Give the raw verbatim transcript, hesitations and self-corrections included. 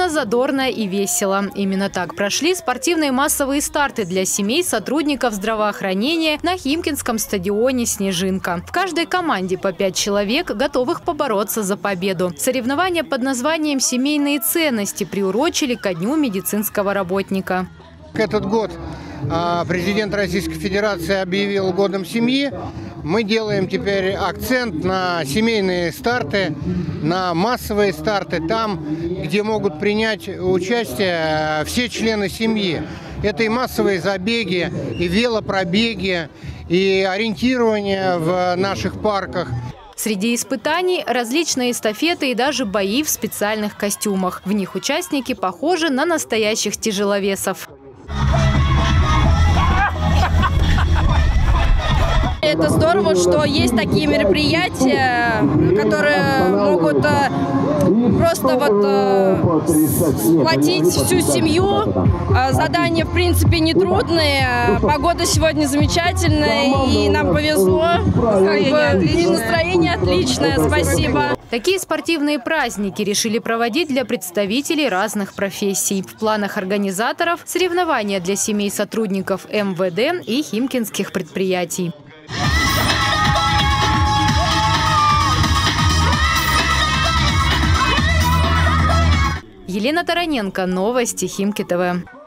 Модно, задорно и весело. Именно так прошли спортивные массовые старты для семей сотрудников здравоохранения на Химкинском стадионе «Снежинка». В каждой команде по пять человек, готовых побороться за победу. Соревнования под названием «Семейные ценности» приурочили ко Дню медицинского работника. Этот год президент Российской Федерации объявил годом семьи. Мы делаем теперь акцент на семейные старты, на массовые старты, там, где могут принять участие все члены семьи. Это и массовые забеги, и велопробеги, и ориентирование в наших парках. Среди испытаний – различные эстафеты и даже бои в специальных костюмах. В них участники похожи на настоящих тяжеловесов. Это здорово, что есть такие мероприятия, которые могут просто вот сплотить всю семью. Задания, в принципе, нетрудные. Погода сегодня замечательная, и нам повезло. И настроение отличное. Спасибо. Такие спортивные праздники решили проводить для представителей разных профессий. В планах организаторов – соревнования для семей сотрудников эм вэ дэ и химкинских предприятий. Елена Тараненко, новости Химки ТВ.